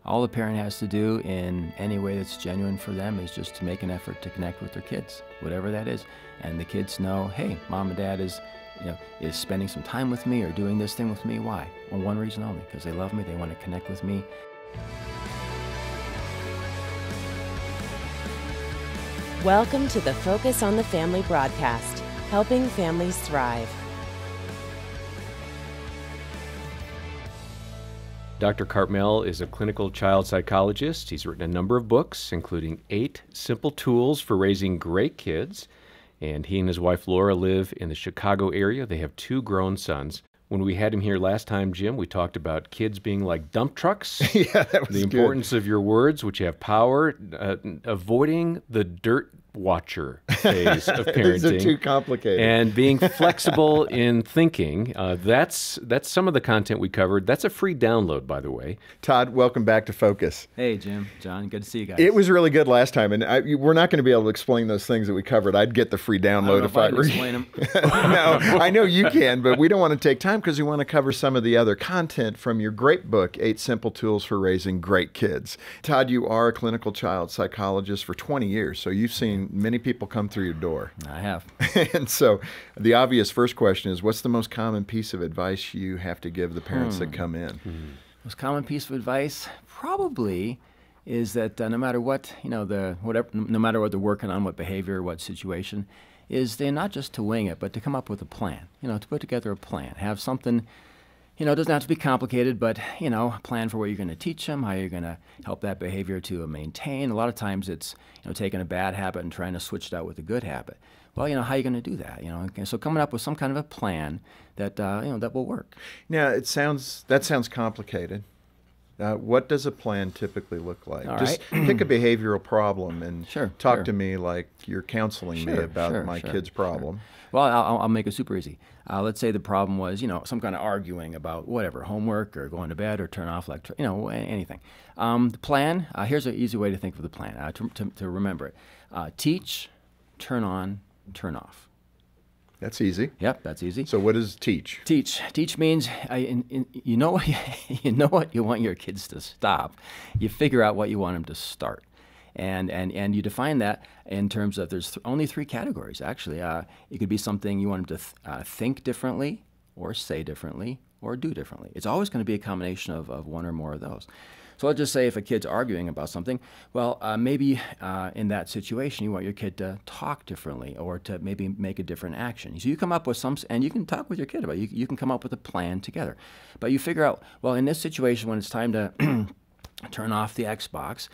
All the parent has to do in any way that's genuine for them is just to make an effort to connect with their kids, whatever that is. And the kids know, hey, mom and dad is spending some time with me or doing this thing with me. Why? Well, one reason only, because they love me, they want to connect with me. Welcome to the Focus on the Family broadcast, helping families thrive. Dr. Cartmell is a clinical child psychologist. He's written a number of books, including 8 Simple Tools for Raising Great Kids. And he and his wife, Laura, live in the Chicago area. They have 2 grown sons. When we had him here last time, Jim, we talked about kids being like dump trucks. Yeah, that was the good. Importance of your words, which have power, avoiding the dirt watcher phase of parenting. These are too complicated. And being flexible in thinking. That's some of the content we covered. That's a free download, by the way. Todd, welcome back to Focus. Hey, Jim, John, good to see you guys. It was really good last time, and we're not going to be able to explain those things that we covered. I'd get the free download if I can explain them. No, I know you can, but we don't want to take time because we want to cover some of the other content from your great book, 8 Simple Tools for Raising Great Kids. Todd, you are a clinical child psychologist for 20 years, so you've seen many people come through your door. I have. And so the obvious first question is, what's the most common piece of advice you have to give the parents that come in? Most common piece of advice probably is that no matter what, no matter what they're working on, what behavior, what situation, is they're not just to wing it, but to come up with a plan, to put together a plan, have something. It doesn't have to be complicated, but, a plan for what you're going to teach them, how you're going to help that behavior to maintain. A lot of times it's, taking a bad habit and trying to switch it out with a good habit. Well, how are you going to do that? And so coming up with some kind of a plan that, that will work. Now, that sounds complicated. What does a plan typically look like? Just pick a behavioral problem and talk to me like you're counseling me about my kid's problem. Well, I'll make it super easy. Let's say the problem was, some kind of arguing about whatever, homework or going to bed or turn off anything. The plan, here's an easy way to think of the plan, to remember it. Teach, turn on, turn off. That's easy. Yep, that's easy. So what does teach? Teach means you know what you want your kids to stop. You figure out what you want them to start. And you define that in terms of there's only 3 categories, actually. It could be something you want them to think differently or say differently or do differently. It's always going to be a combination of one or more of those. So let's just say if a kid's arguing about something, well, maybe in that situation you want your kid to talk differently or to maybe make a different action. So you come up with and you can talk with your kid about it. You can come up with a plan together. But you figure out, well, in this situation when it's time to turn off the Xbox,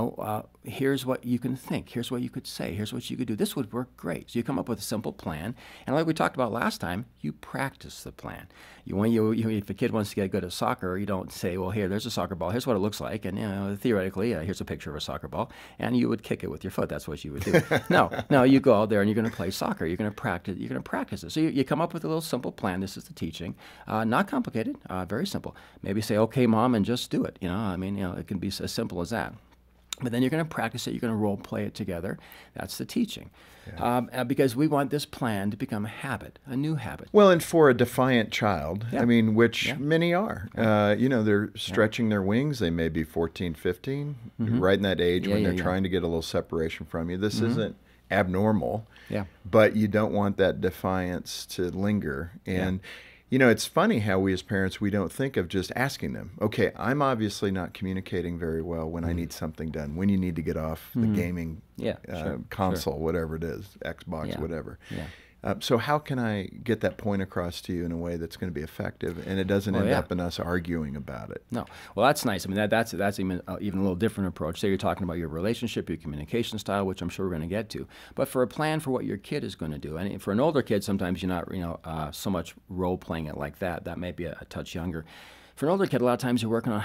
here's what you can think, here's what you could say, here's what you could do. This would work great. So you come up with a simple plan, and like we talked about last time, you practice the plan. If a kid wants to get good at soccer, you don't say, well, there's a soccer ball, here's what it looks like, and theoretically, here's a picture of a soccer ball, and you would kick it with your foot. That's what you would do. No, you go out there and you're going to play soccer. You're going to practice it. So you come up with a little simple plan. This is the teaching. Not complicated, very simple. Maybe say, okay, mom, and just do it. It can be as simple as that. But then you're going to practice it. You're going to role play it together. That's the teaching. Yeah. Because we want this plan to become a habit, a new habit. Well, and for a defiant child, which many are, they're stretching their wings. They may be 14, 15, right in that age when they're trying to get a little separation from you. This isn't abnormal, but you don't want that defiance to linger. And it's funny how we as parents, we don't think of just asking them, okay, I'm obviously not communicating very well when I need something done, when you need to get off the gaming console, whatever it is, Xbox, whatever. Yeah. So how can I get that point across to you in a way that's going to be effective and it doesn't end up in us arguing about it? No. Well, that's nice. I mean, that's even a little different approach. Say you're talking about your relationship, your communication style, which I'm sure we're going to get to. But for a plan for what your kid is going to do, and for an older kid, sometimes you're not so much role playing it like that. That may be a touch younger. For an older kid, a lot of times you're working on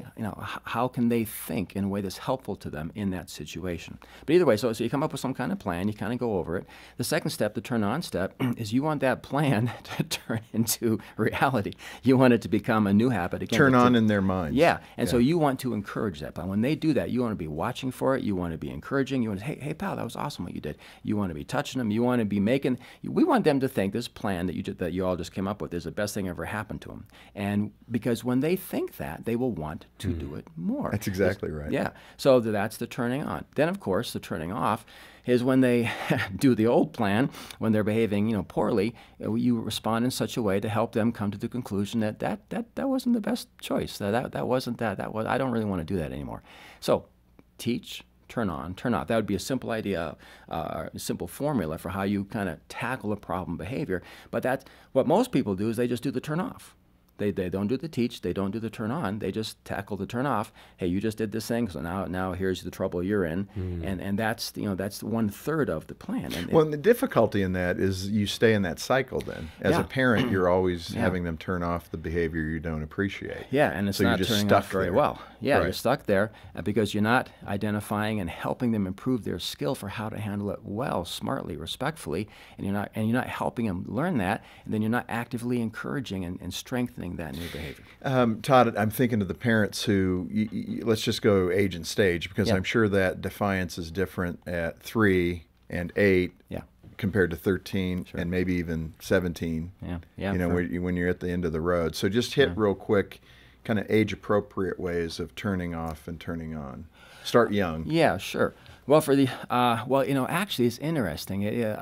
how can they think in a way that's helpful to them in that situation. But either way, so you come up with some kind of plan, you kind of go over it. The second step, the turn on step, is you want that plan to turn into reality. You want it to become a new habit again. Turn on in their minds. Yeah, and so you want to encourage that plan. When they do that, you want to be watching for it. You want to be encouraging. You want to say, hey, pal, that was awesome what you did. You want to be touching them. You want to be making. We want them to think this plan that you all just came up with is the best thing ever happened to them. And because when they think that, they will want to do it more. That's exactly right. Yeah. So that's the turning on. Then, of course, the turning off is when they do the old plan, when they're behaving, poorly. You respond in such a way to help them come to the conclusion that wasn't the best choice. That wasn't that. That was, I don't really want to do that anymore. So, teach, turn on, turn off. That would be a simple idea, a simple formula for how you kind of tackle a problem behavior. But that's what most people do is they just do the turn off. They don't do the teach, they don't do the turn on, they just tackle the turn off. Hey, you just did this thing, so now here's the trouble you're in, and that's that's 1/3 of the plan. And the difficulty in that is you stay in that cycle. Then, as a parent, you're always having them turn off the behavior you don't appreciate. Yeah, and it's so not you're just turning stuck off very there. well. Yeah, Right. you're stuck there because you're not identifying and helping them improve their skill for how to handle it well, smartly, respectfully, and you're not helping them learn that, and then you're not actively encouraging and strengthening that new behavior. Todd, I'm thinking of the parents who, let's just go age and stage, because I'm sure that defiance is different at 3 and 8 compared to 13 and maybe even 17, when you're at the end of the road. So just hit real quick, kind of age-appropriate ways of turning off and turning on. Start young. Yeah, sure. Well, for the actually, it's interesting.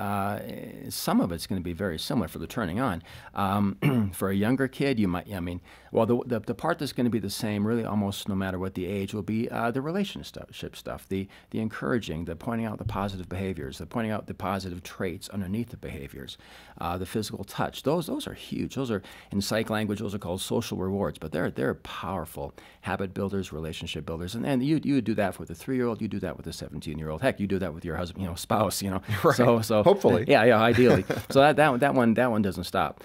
Some of it's going to be very similar for the turning on. For a younger kid, you might. The part that's going to be the same, really, almost no matter what the age, will be the relationship stuff, the encouraging, the pointing out the positive behaviors, the pointing out the positive traits underneath the behaviors, the physical touch. Those are huge. Those are, in psych language, those are called social rewards, but they're powerful habit builders, relationship builders, and you do that with a 3-year-old, you do that with a 17-year-old. Heck, you do that with your husband, spouse, Right. So hopefully, yeah, ideally. So that one doesn't stop.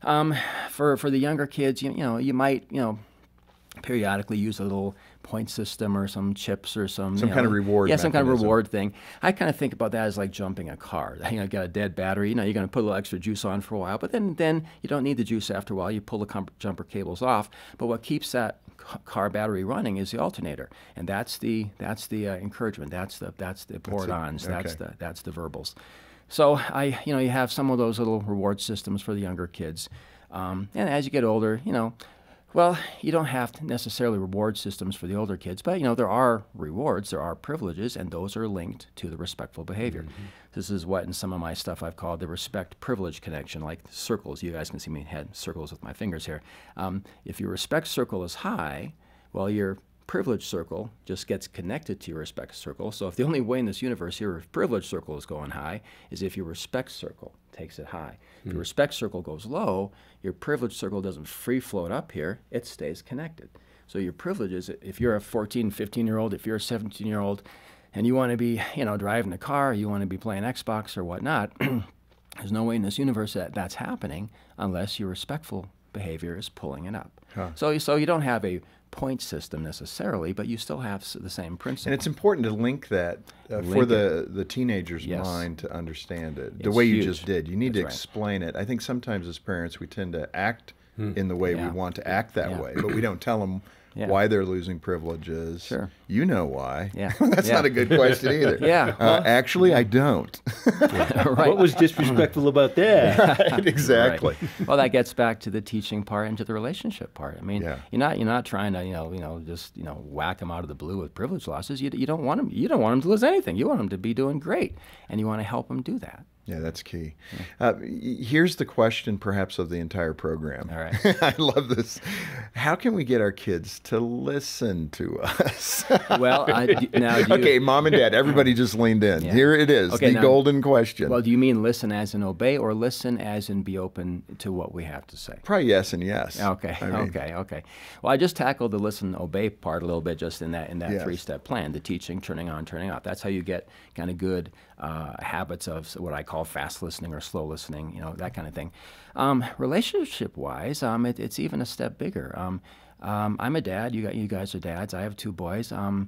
For the younger kids, you might periodically use a little point system or some chips or some kind of reward. Yeah, some kind of mechanism. reward thing. I kind of think about that as like jumping a car. Got a dead battery. You're going to put a little extra juice on for a while, but then you don't need the juice after a while. You pull the jumper cables off. But what keeps that car battery running is the alternator, and that's the encouragement. That's the pour-it-ons. That's the verbals. So you have some of those little reward systems for the younger kids, and as you get older, well, you don't have to necessarily reward systems for the older kids, but there are rewards, there are privileges, and those are linked to the respectful behavior. Mm-hmm. This is what in some of my stuff I've called the respect-privilege connection, like circles. You guys can see me had circles with my fingers here. If your respect circle is high, well, your privilege circle just gets connected to your respect circle. So if the only way in this universe your privilege circle is going high is if your respect circle takes it high. If your respect circle goes low, your privilege circle doesn't free float up here, it stays connected. So your privileges, if you're a 14, 15-year-old, if you're a 17-year-old, and you want to be, driving a car, you want to be playing Xbox or whatnot, there's no way in this universe that's happening unless your respectful behavior is pulling it up. Huh. So you don't have a point system necessarily, but you still have the same principle. And it's important to link that for the teenager's mind to understand it. The way you just did. You need to explain it. I think sometimes as parents we tend to act in the way we want to act that way, but we don't tell them why they're losing privileges. Sure. You know why. Yeah. That's not a good question either. Actually, I don't. Right. What was disrespectful about that? Right, exactly. Right. Well, that gets back to the teaching part and to the relationship part. I mean, you're not trying to just whack them out of the blue with privilege losses. You don't want them. You don't want them to lose anything. You want them to be doing great, and you want to help them do that. Yeah, that's key. Here's the question, perhaps, of the entire program. All right. I love this. How can we get our kids to listen to us? Well, okay, Mom and Dad, everybody just leaned in. Yeah. Here it is, the golden question. Well, do you mean listen as in obey, or listen as in be open to what we have to say? Probably yes and yes. Okay, okay. Well, I just tackled the listen obey part a little bit just in that 3-step plan: the teaching, turning on, turning off. That's how you get kind of good habits of what I call fast listening or slow listening, that kind of thing. Relationship-wise, it's even a step bigger. I'm a dad. You guys are dads. I have 2 boys.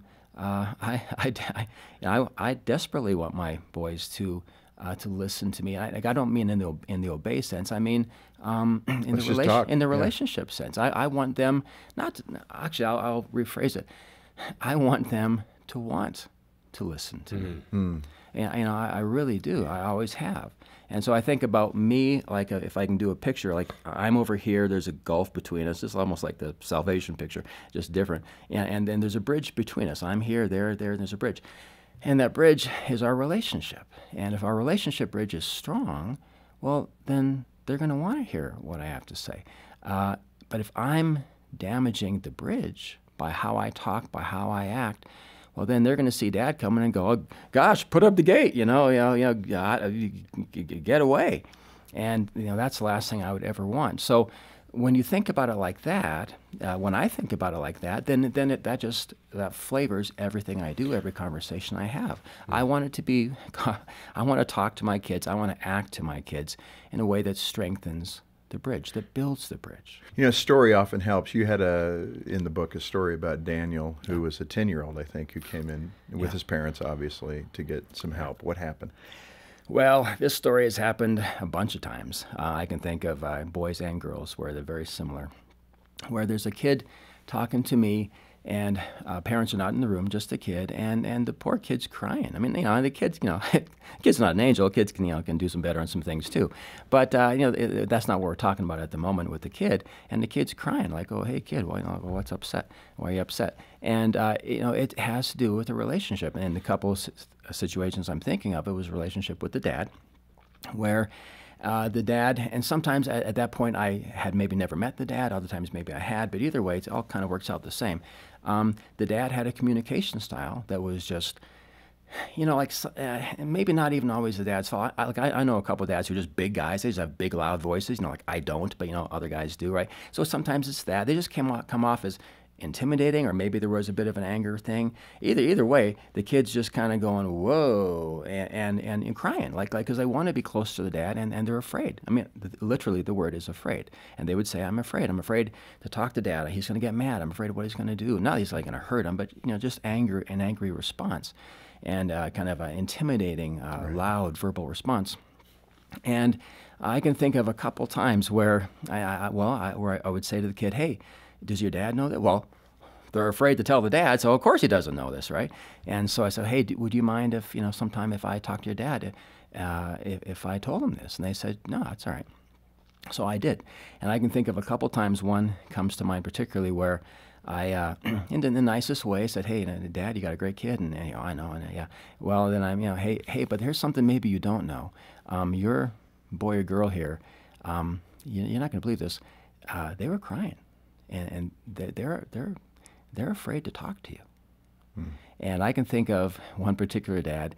I desperately want my boys to listen to me. I don't mean in the obey sense. I mean in the relationship sense. I want them not to, actually. I'll rephrase it. I want them to want to listen to me. And I really do. I always have. And so I think about me, like if I can do a picture, like I'm over here, there's a gulf between us. It's almost like the salvation picture, just different. And then there's a bridge between us. I'm here, there, and there's a bridge. And that bridge is our relationship. And if our relationship bridge is strong, well, then they're going to want to hear what I have to say. But if I'm damaging the bridge by how I talk, by how I act, well, then they're going to see Dad coming and go, oh, gosh, put up the gate, get away. And, that's the last thing I would ever want. So when you think about it like that, when I think about it like that, then that flavors everything I do, every conversation I have. I want to talk to my kids. I want to act to my kids in a way that strengthens the bridge, that builds the bridge. Story often helps. You had in the book a story about Daniel, who was a 10-year-old, I think, who came in with his parents, obviously, to get some help. What happened? Well, this story has happened a bunch of times. I can think of boys and girls where they're very similar, where there's a kid talking to me, and parents are not in the room, just the kid, and the poor kid's crying. I mean, the kid's, kid's not an angel. Kids can do some better on some things too, but that's not what we're talking about at the moment with the kid. And the kid's crying, like, "Oh, hey, kid, what's upset? Why are you upset?" And it has to do with the relationship. And in the couple of situations I'm thinking of, it was a relationship with the dad, where the dad, and sometimes at that point I had maybe never met the dad, other times maybe I had, but either way, it all kind of works out the same. The dad had a communication style that was just, maybe not even always the dad's fault. I know a couple of dads who are just big guys. They just have big, loud voices. Like I don't, but other guys do, right? So sometimes it's that. They just come off as intimidating, or maybe there was a bit of an anger thing. Either way, the kid's just kind of going, whoa, and crying, like because they want to be close to the dad, and they're afraid. I mean, literally the word is afraid. And they would say, I'm afraid to talk to Dad. He's going to get mad. I'm afraid of what he's going to do. Not he's like going to hurt him, but just anger, an angry response, and kind of an intimidating, loud verbal response. And I can think of a couple times where I would say to the kid, hey, does your dad know that? Well, they're afraid to tell the dad, so of course he doesn't know this, right? And so I said, hey, would you mind if, sometime if I talk to your dad, if I told him this? And they said, no, it's all right. So I did. And I can think of a couple times, one comes to mind particularly where I, in the nicest way, said, hey, Dad, you got a great kid. And I know, and yeah. Well, then I'm, hey, but here's something maybe you don't know. Your boy or girl here, you're not going to believe this, they were crying. And they're afraid to talk to you. And I can think of one particular dad.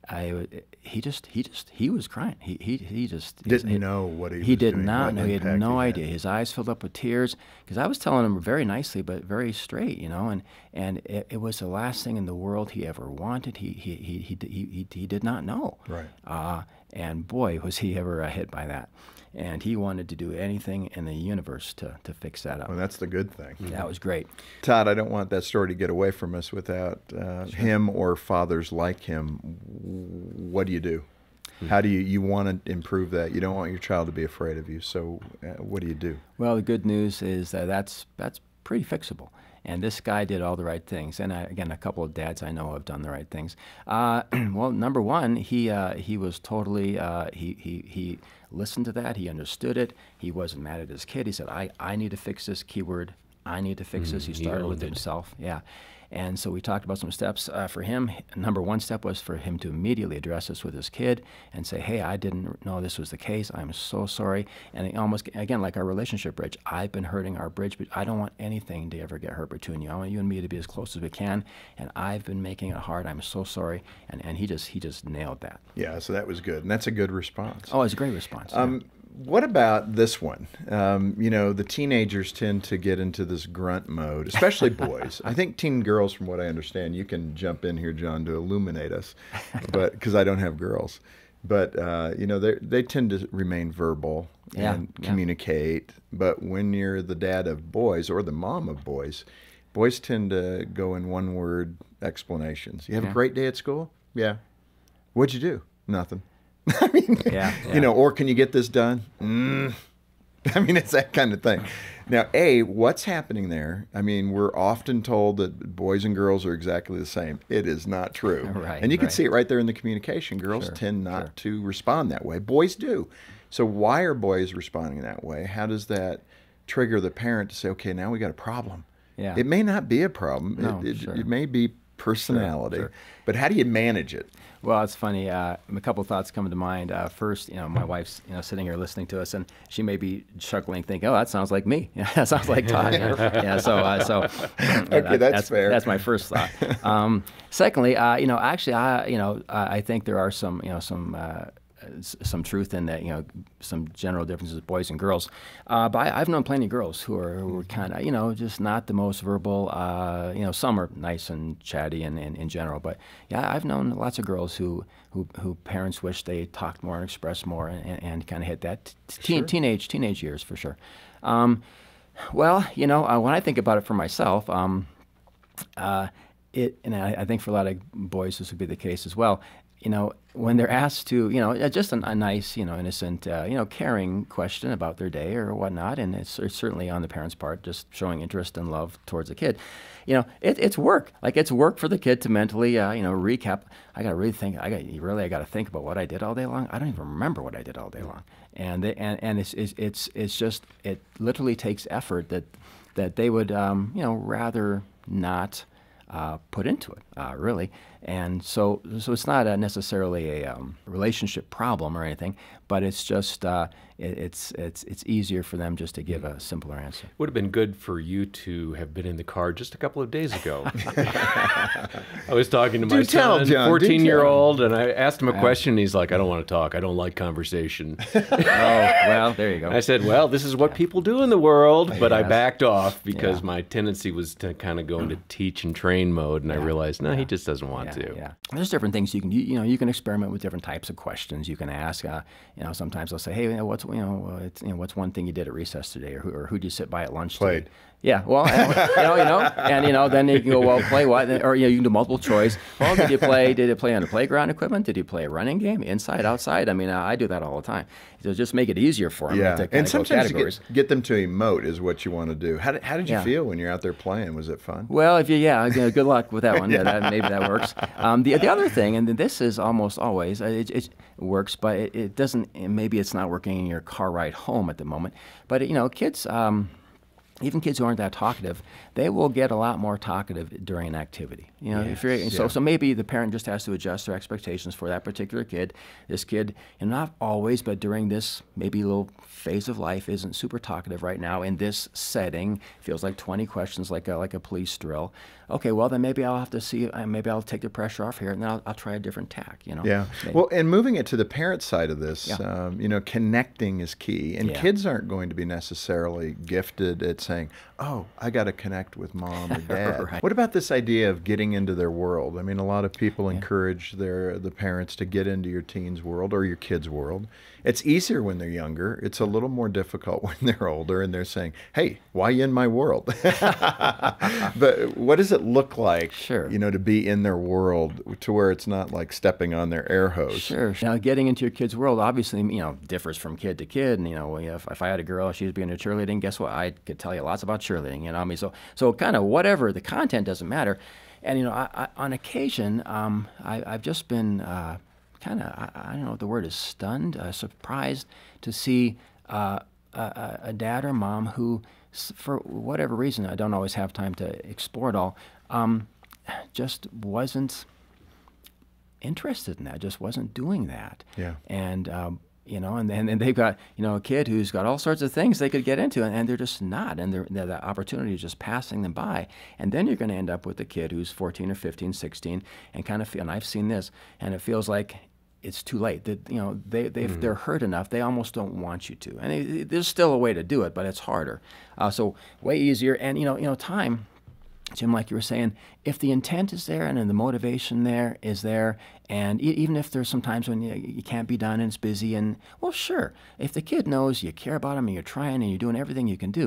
He was crying. He just didn't know what he was doing. He did not know. He had no idea. His eyes filled up with tears because I was telling him very nicely, but very straight, and it was the last thing in the world he ever wanted. He did not know. Right. And boy, was he ever hit by that. And he wanted to do anything in the universe to fix that up. Well, that's the good thing. That was great. Todd, I don't want that story to get away from us without him or fathers like him. What do you do? How do you want to improve that? You don't want your child to be afraid of you. So what do you do? Well, the good news is that that's pretty fixable. And this guy did all the right things. And again, a couple of dads I know have done the right things. Well, number one, he was totally, he listened to that. He understood it. He wasn't mad at his kid. He said, I need to fix this keyword. I need to fix this. He started with himself. Yeah. And so we talked about some steps for him. Number one step was for him to immediately address this with his kid and say, hey, I didn't know this was the case. I'm so sorry. And almost, again, like our relationship bridge, I've been hurting our bridge, but I don't want anything to ever get hurt between you. I want you and me to be as close as we can, and I've been making it hard. I'm so sorry. And he just nailed that. Yeah, so that was good. And that's a good response. Oh, it's a great response. Yeah. What about this one? The teenagers tend to get into this grunt mode, especially boys. I think teen girls, from what I understand, you can jump in here, John, to illuminate us, but because I don't have girls. But, they tend to remain verbal and communicate. But when you're the dad of boys or the mom of boys tend to go in one-word explanations. You have a great day at school? Yeah. What'd you do? Nothing. I mean, or can you get this done? I mean, it's that kind of thing. Now, what's happening there? I mean, we're often told that boys and girls are exactly the same. It is not true. Right, and you can right. see it right there in the communication. Girls tend not to respond that way. Boys do. So why are boys responding that way? How does that trigger the parent to say, okay, now we got a problem? Yeah. It may not be a problem. No, It may be personality. Sure. But how do you manage it? Well, it's funny. A couple of thoughts come to mind. First, my wife's sitting here listening to us, and she may be chuckling, thinking, "Oh, that sounds like me. That sounds like Todd." Okay, that's fair. That's my first thought. Secondly, actually, I think there are some truth in that, some general differences with boys and girls. But I've known plenty of girls who are kind of, just not the most verbal. Some are nice and chatty and in general. But yeah, I've known lots of girls who parents wish they talked more and expressed more and kind of hit that teenage years for sure. When I think about it for myself, and I think for a lot of boys this would be the case as well. When they're asked to, just a nice, innocent, caring question about their day or whatnot, and it's certainly on the parent's part, just showing interest and love towards the kid. It's work. Like it's work for the kid to mentally, recap. I got to really think. I got to think about what I did all day long. I don't even remember what I did all day long, and it's just it literally takes effort that they would, rather not put into it, really. And so it's not necessarily a relationship problem or anything, but it's just it's easier for them just to give a simpler answer. Would have been good for you to have been in the car just a couple of days ago. I was talking to my son, 14-year-old, and I asked him a question, and he's like, "I don't want to talk. I don't like conversation." Oh, well, there you go. I said, "Well, this is what people do in the world," but I backed off because my tendency was to kind of go into teach and train mode, and I realized, no, he just doesn't want to. Yeah. There's different things you can do. You can experiment with different types of questions. You can ask. Sometimes they'll say, "Hey, what's one thing you did at recess today, or who'd you sit by at lunch Played. today?" Yeah, well, then you can go, well, play what? Or you can do multiple choice. Well, did you play on the playground equipment? Did you play a running game, inside, outside? I mean, I do that all the time. So just make it easier for them. Yeah, to and sometimes categories. get them to emote is what you want to do. How did you feel when you're out there playing? Was it fun? Well, good luck with that one. Maybe that works. The other thing, and this is almost always, it works, but it doesn't. Maybe it's not working in your car ride home at the moment. But kids. Even kids who aren't that talkative, they will get a lot more talkative during an activity. So maybe the parent just has to adjust their expectations for that particular kid. This kid, and not always, but during this maybe little phase of life, isn't super talkative right now in this setting. Feels like 20 questions, like a police drill. Okay, well then maybe I'll have to see. Maybe I'll take the pressure off here, and then I'll try a different tack. Yeah. Maybe. Well, and moving it to the parent side of this, connecting is key, and kids aren't going to be necessarily gifted at saying, "Oh, I got to connect with mom or dad." Right. What about this idea of getting into their world? I mean, a lot of people encourage the parents to get into your teen's world or your kid's world. It's easier when they're younger. It's a little more difficult when they're older, and they're saying, "Hey, why you in my world?" But what does it look like, to be in their world to where it's not like stepping on their air hose? Sure. Now, getting into your kid's world obviously, differs from kid to kid. And, if I had a girl, she was being a cheerleading, guess what? I could tell you lots about cheerleading, so kind of whatever, the content doesn't matter. And, on occasion, I've just been kind of, I don't know what the word is, stunned, surprised to see a dad or mom who, for whatever reason, I don't always have time to explore it all, just wasn't interested in that, just wasn't doing that. Yeah. And, and they've got, a kid who's got all sorts of things they could get into, and they're just not, and the opportunity is just passing them by. And then you're going to end up with a kid who's 14 or 15, 16, and kind of feel, and I've seen this, and it feels like it's too late. That they're hurt enough, they almost don't want you to. And there's still a way to do it, but it's harder. So way easier, and time. Jim, like you were saying, if the intent is there and the motivation there is there, and even if there's some times when you can't be done and it's busy, and well, sure, if the kid knows you care about him and you're trying and you're doing everything you can do,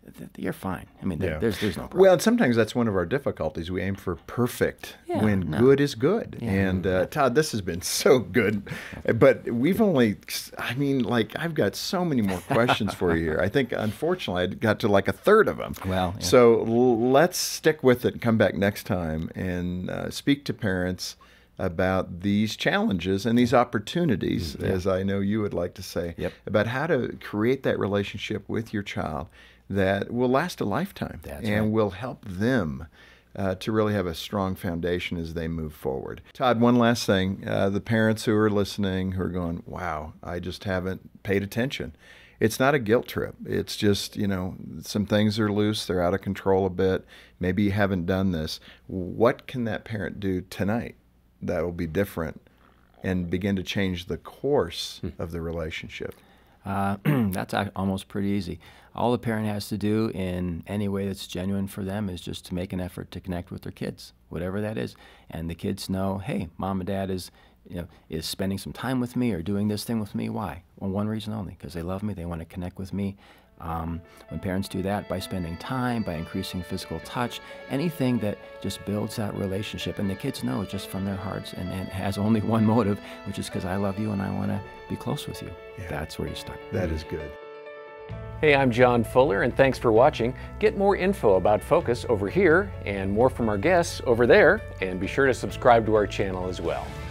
you're fine. I mean, there's no problem. Well, and sometimes that's one of our difficulties. We aim for perfect when good is good. Yeah. And Todd, this has been so good, but we've only, I mean, like, I've got so many more questions for you here. I think, unfortunately, I got to like a third of them. Well, so let's stick with it and come back next time and speak to parents about these challenges and these opportunities, as I know you would like to say, about how to create that relationship with your child that will last a lifetime will help them to really have a strong foundation as they move forward. Todd, one last thing. The parents who are listening who are going, wow, I just haven't paid attention. It's not a guilt trip. It's just, some things are loose. They're out of control a bit. Maybe you haven't done this. What can that parent do tonight that will be different and begin to change the course of the relationship? That's almost pretty easy. All the parent has to do in any way that's genuine for them is just to make an effort to connect with their kids, whatever that is. And the kids know, hey, mom and dad is spending some time with me or doing this thing with me. Why? Well, one reason only, because they love me, they want to connect with me. When parents do that by spending time, by increasing physical touch, anything that just builds that relationship, and the kids know just from their hearts, and it has only one motive, which is because I love you and I want to be close with you. Yeah. That's where you start. That is good. Hey, I'm John Fuller, and thanks for watching. Get more info about Focus over here and more from our guests over there, and be sure to subscribe to our channel as well.